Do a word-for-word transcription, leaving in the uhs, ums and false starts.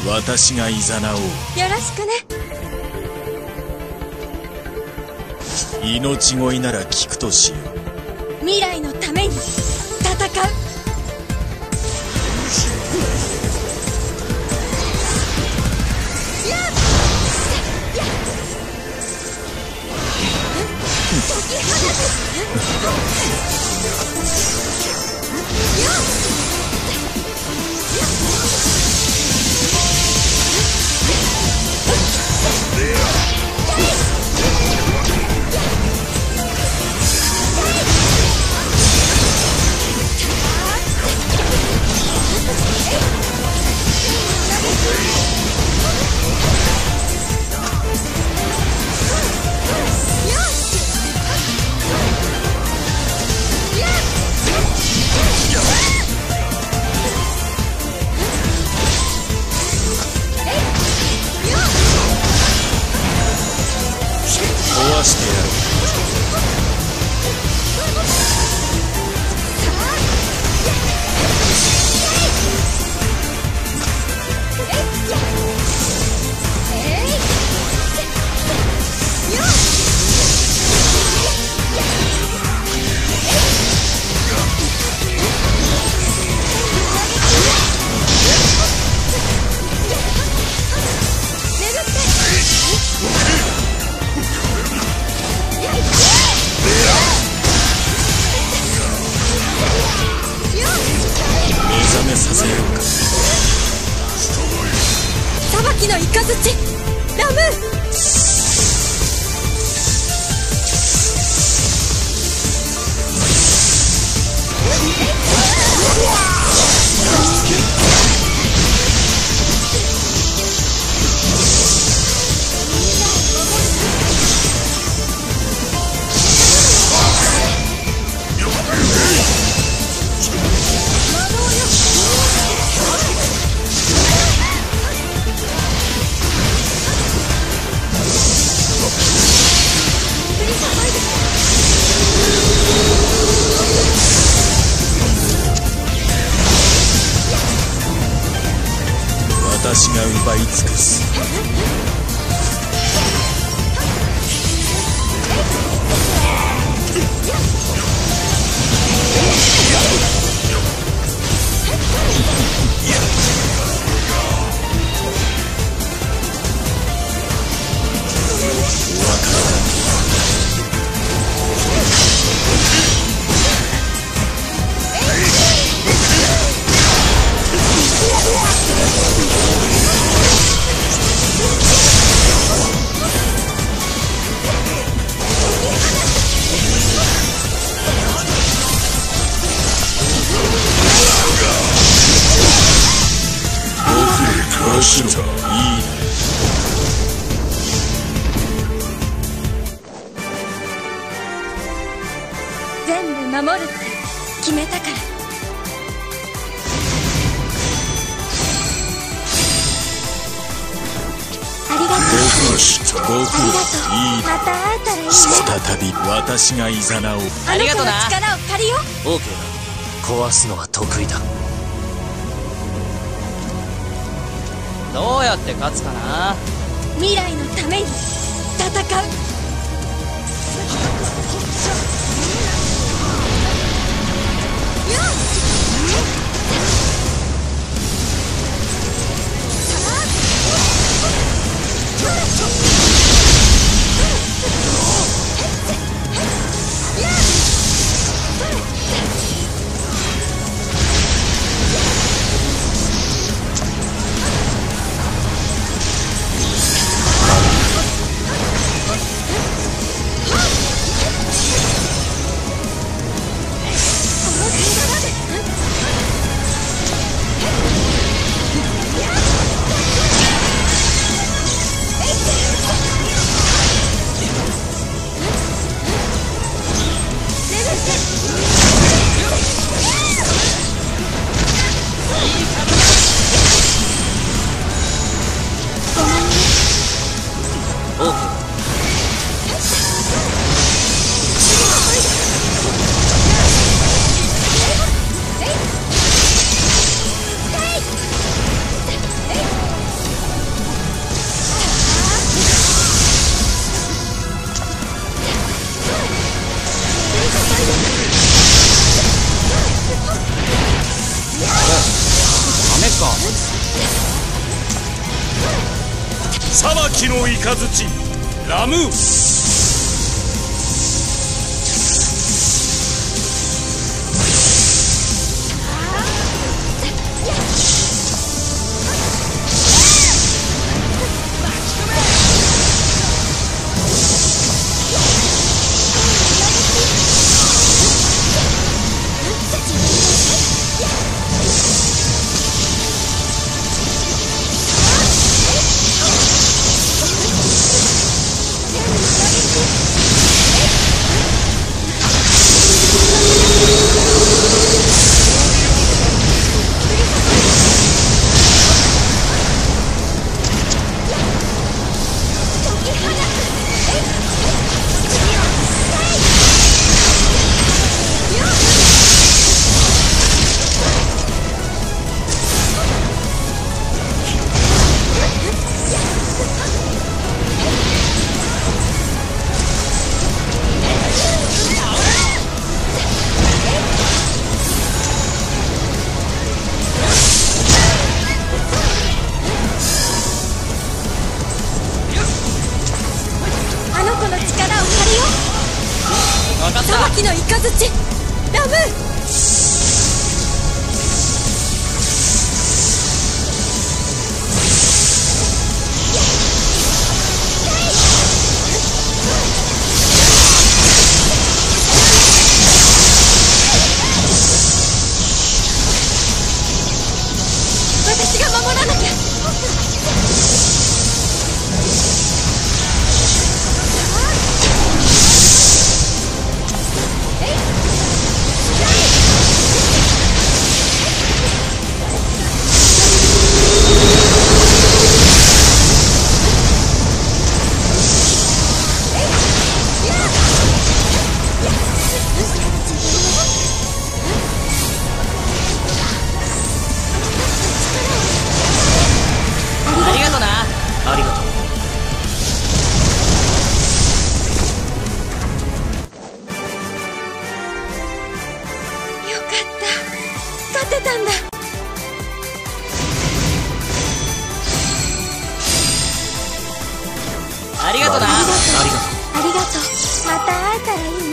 私が誘おう。 よろしくね。 命乞いなら聞くとしよう。 未来のために戦う。 壊してやろう。させようか。 裁きの雷ラムー。 私が奪い尽くす。いい全部守るって決めたから。ありがとう。 ご苦労。 ありがとう。 いいまた会えたらいいね。 再び私が誘おう。 ありがとうな。力を借りよう。 オーケーだ。壊すのは得意だ。どうやって勝つかな。 未来のために戦う。 か。 裁きの雷ラムー。 裁きの雷ラムー。私が守らなきゃ。勝てたんだ。 ありがとな。 ありがとう。ありがとう。また会えたらいいね。